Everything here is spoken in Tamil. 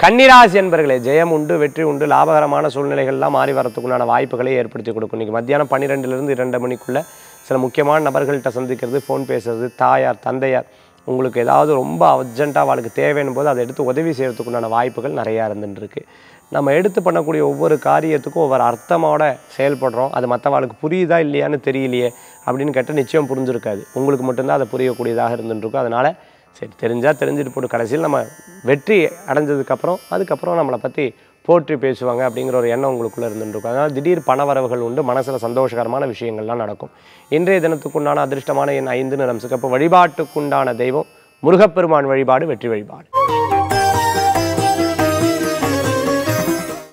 கன்னிராசி என்பர்களே, ஜெயம் உண்டு, வெற்றி உண்டு, லாபகரமான சூழ்நிலைகள்லாம் மாறி வரத்துக்குண்டான வாய்ப்புகளை ஏற்படுத்தி கொடுக்கும். இன்றைக்கி மத்தியானம் 12லிருந்து 2 மணிக்குள்ளே சில முக்கியமான நபர்கள்ட்ட சந்திக்கிறது, ஃபோன் பேசுறது, தாயார் தந்தையார் உங்களுக்கு ஏதாவது ரொம்ப அர்ஜென்ட்டாக அவளுக்கு தேவைன்னு போது அதை எடுத்து உதவி செய்கிறதுக்குண்டான வாய்ப்புகள் நிறையா இருந்துருக்கு. நம்ம எடுத்து பண்ணக்கூடிய ஒவ்வொரு காரியத்துக்கும் ஒவ்வொரு அர்த்தமோட செயல்படுறோம். அது மற்றவாளுக்கு புரியுதா இல்லையான்னு தெரியலையே அப்படின்னு கேட்டால் நிச்சயம் புரிஞ்சிருக்காது. உங்களுக்கு மட்டும்தான் அதை புரியக்கூடியதாக இருந்துருக்கும். அதனால் சரி தெரிஞ்சால் தெரிஞ்சுட்டு போட்டு கடைசியில் நம்ம வெற்றி அதுக்கப்புறம் நம்மளை பற்றி போற்றி பேசுவாங்க அப்படிங்கிற ஒரு எண்ணம் உங்களுக்குள்ளே இருந்துருக்கும். அதனால் திடீர் பணவரவுகள் உண்டு, மனசில் சந்தோஷகரமான விஷயங்கள்லாம் நடக்கும். இன்றைய தினத்துக்குண்டான அதிர்ஷ்டமான எண் 5 நிறம் சிகப்பு. வழிபாட்டுக்குண்டான தெய்வம் முருகப்பெருமான் வழிபாடு வெற்றி வழிபாடு.